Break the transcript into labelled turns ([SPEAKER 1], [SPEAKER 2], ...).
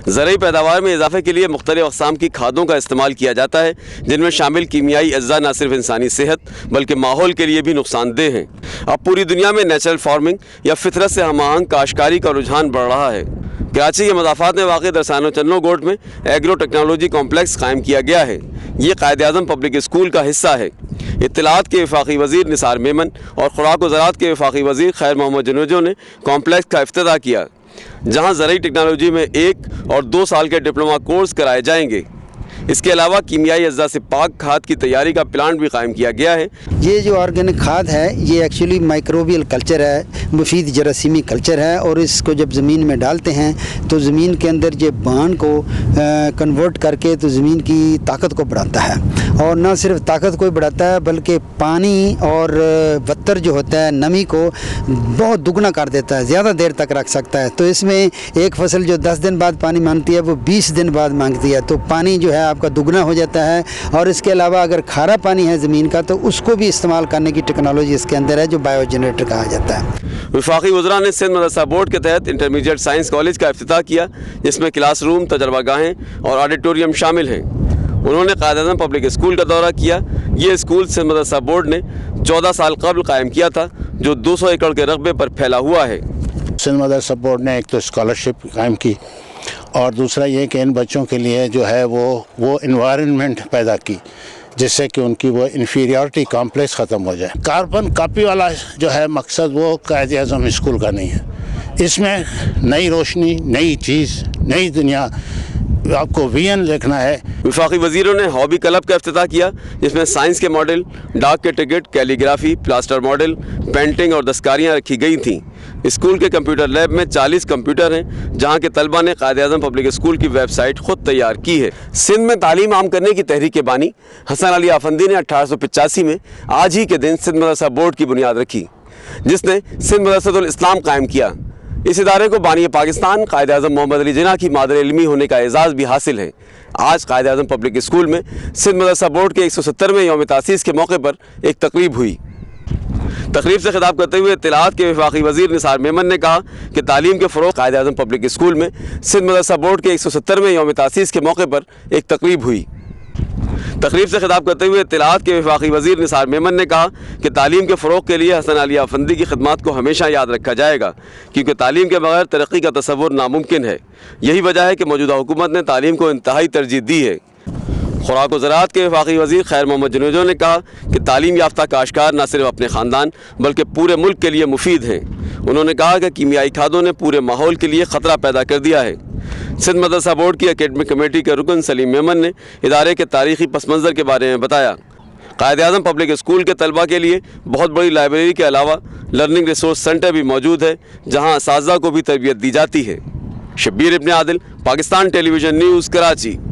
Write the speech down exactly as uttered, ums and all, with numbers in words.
[SPEAKER 1] زرعی پیداوار میں اضافے کے لیے مختلف اقسام کی کھادوں کا استعمال کیا جاتا ہے، جن میں شامل کیمیائی اجزاء نہ صرف انسانی صحت بلکہ ماحول کے لیے بھی نقصان دہ ہیں۔ اب پوری دنیا میں نیچرل فارمنگ یا فطرت سے ہم آہنگ کاشتکاری کا رجحان بڑھ رہا ہے۔ کراچی کے مضافات میں واقع درسانو چنو گوٹ میں ایگرو ٹیکنالوجی کمپلیکس قائم کیا گیا ہے۔ یہ قائد اعظم پبلک اسکول کا حصہ ہے۔ اطلاعات کے وفاقی وزیر نثار میمن اور خوراک و زراعت کے وفاقی وزیر خیر محمد جنوجو نے کمپلیکس کا افتتاح کیا، جہاں زرعی ٹیکنالوجی میں ایک اور دو سال کے ڈپلومہ کورس کرائے جائیں گے۔ اس کے علاوہ کیمیائی اجزاء سے پاک کھاد کی تیاری کا پلانٹ بھی قائم کیا گیا ہے۔
[SPEAKER 2] یہ جو آرگینک کھاد ہے یہ ایکچولی مائکروبیل کلچر ہے، مفید جراثیمی کلچر ہے، اور اس کو جب زمین میں ڈالتے ہیں تو زمین کے اندر یہ بان کو کنورٹ کر کے تو زمین کی طاقت کو بڑھاتا ہے، اور نہ صرف طاقت کو بڑھاتا ہے بلکہ پانی اور وتر جو ہوتا ہے نمی کو بہت دگنا کر دیتا ہے، زیادہ دیر تک رکھ سکتا ہے۔ تو اس میں ایک فصل جو دس دن بعد پانی مانگتی ہے وہ بیس دن بعد مانگتی ہے، تو پانی جو ہے آپ کا دگنا ہو جاتا ہے۔ اور اس کے علاوہ اگر کھارا پانی ہے زمین کا تو اس کو بھی استعمال کرنے کی ٹیکنالوجی اس کے اندر ہے، جو بایو جنریٹر کہا جاتا ہے۔
[SPEAKER 1] وفاقی وزراء نے سندھ مدرسہ بورڈ کے تحت انٹرمیڈیٹ سائنس کالج کا افتتاح کیا، جس میں کلاس روم، تجربہ گاہیں اور آڈیٹوریم شامل ہیں۔ انہوں نے قائد اعظم پبلک اسکول کا دورہ کیا۔ یہ اسکول سندھ مدرسہ بورڈ نے چودہ سال قبل قائم کیا تھا، جو دو سو ایکڑ کے رقبے پر پھیلا ہوا ہے۔
[SPEAKER 3] سندھ مدرسہ بورڈ نے ایک تو اسکالرشپ قائم کی، اور دوسرا یہ کہ ان بچوں کے لیے جو ہے وہ وہ انوائرنمنٹ پیدا کی جس سے کہ ان کی وہ انفیریورٹی کمپلیکس ختم ہو جائے۔ کاربن کاپی والا جو ہے مقصد وہ قائد اعظم اسکول کا نہیں ہے۔ اس میں نئی روشنی، نئی چیز، نئی دنیا آپ کو وین لکھنا ہے۔
[SPEAKER 1] وفاقی وزیروں نے ہابی کلب کا افتتاح کیا، جس میں سائنس کے ماڈل، ڈاک کے ticket, calligraphy, plaster model, painting اور دستکاریاں رکھی گئی تھیں۔ اسکول کے کمپیوٹر لیب میں چالیس کمپیوٹر ہیں، جہاں کے طلبہ نے قائد اعظم پبلک اسکول کی ویب سائٹ خود تیار کی ہے۔ سندھ میں تعلیم عام کرنے کی تحریک کے بانی حسن علی آفندی نے اٹھارہ سو پچاسی میں آج ہی کے دن سندھ مدرسہ بورڈ کی بنیاد رکھی، جس نے سندھ مدرسۃ الاسلام قائم کیا۔ اس ادارے کو بانی پاکستان قائد اعظم محمد علی جناح کی مادر علمی ہونے کا اعزاز بھی حاصل ہے۔ آج قائد اعظم پبلک اسکول میں سندھ مدرسہ بورڈ کے ایک سو سترویں یوم تاسیس کے موقع پر ایک تقریب ہوئی۔ تقریب سے خطاب کرتے ہوئے اطلاعات کے وفاقی وزیر نثار میمن نے کہا کہ تعلیم کے فروغ قائد اعظم پبلک اسکول میں سندھ مدرسہ بورڈ کے ایک سو سترویں یوم تاسیس کے موقع پر ایک تقریب ہوئی۔ تقریب سے خطاب کرتے ہوئے اطلاعات کے وفاقی وزیر نثار میمن نے کہا کہ تعلیم کے فروغ کے لیے حسن علی آفندی کی خدمات کو ہمیشہ یاد رکھا جائے گا، کیونکہ تعلیم کے بغیر ترقی کا تصور ناممکن ہے۔ یہی وجہ ہے کہ موجودہ حکومت نے تعلیم کو انتہائی ترجیح دی ہے۔ خوراک و زراعت کے وفاقی وزیر خیر محمد جنوجو نے کہا کہ تعلیم یافتہ کاشتکار نہ صرف اپنے خاندان بلکہ پورے ملک کے لیے مفید ہیں۔ انہوں نے کہا کہ کیمیائی کھادوں نے پورے ماحول کے لیے خطرہ پیدا کر دیا ہے۔ سندھ مدرسہ بورڈ کی اکیڈمک کمیٹی کے رکن سلیم میمن نے ادارے کے تاریخی پس منظر کے بارے میں بتایا۔ قائد اعظم پبلک اسکول کے طلبہ کے لیے بہت بڑی لائبریری کے علاوہ لرننگ ریسورس سینٹر بھی موجود ہے، جہاں اساتذہ کو بھی تربیت دی جاتی ہے۔ Shabbir Ibn Adil, Pakistan television news, Karachi.